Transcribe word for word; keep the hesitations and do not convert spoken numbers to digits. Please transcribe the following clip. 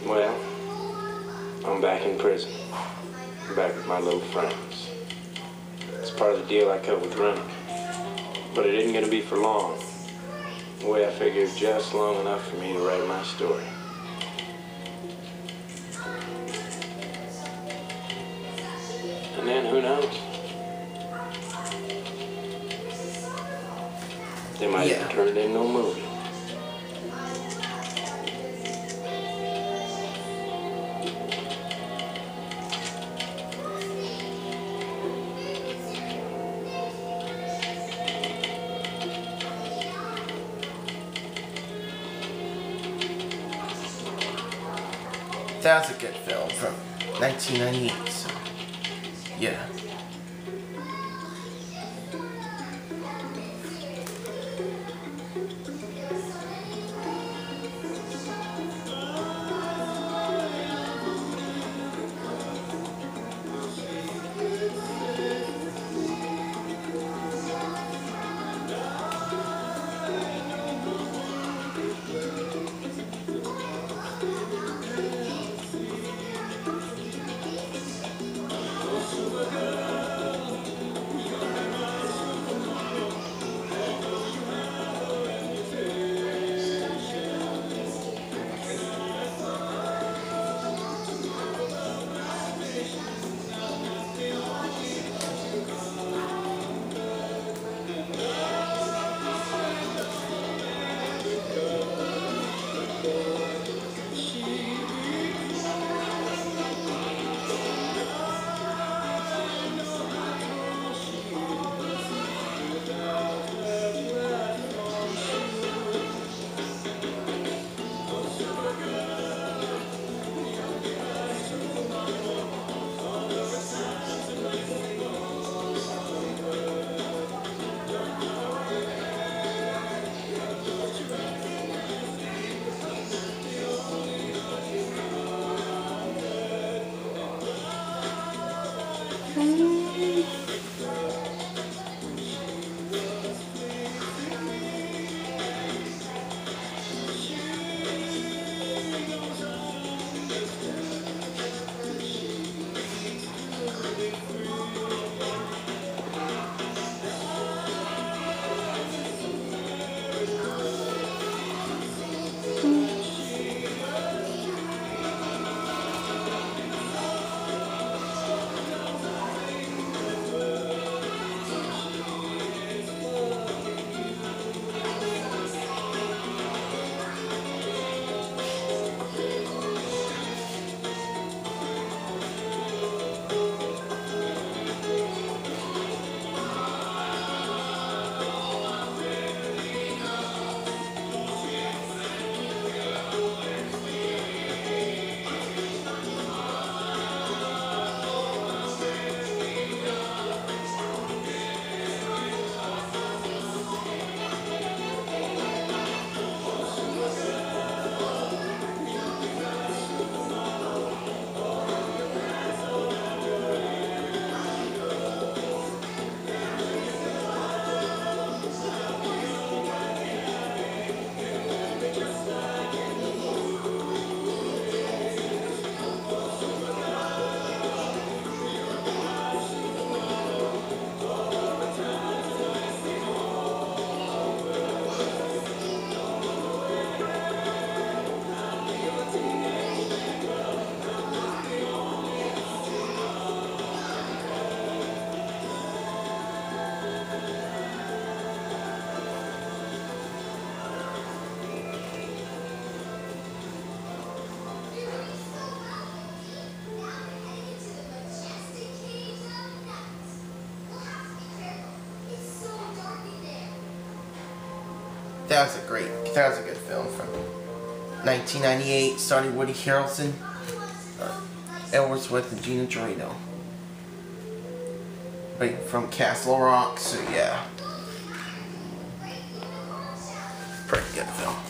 Well, I'm back in prison. I'm back with my little friends. It's part of the deal I cut with Remy. But it isn't going to be for long. The way I figured, just long enough for me to write my story. And then, who knows? They might Yeah. even turn it into a movie. That was a good film from nineteen ninety-eight, so yeah. That was a great, that was a good film from nineteen ninety-eight, starring Woody Harrelson, uh, Edward Swift, and Gina Gerino. Right, from Castle Rock, so yeah. Pretty good film.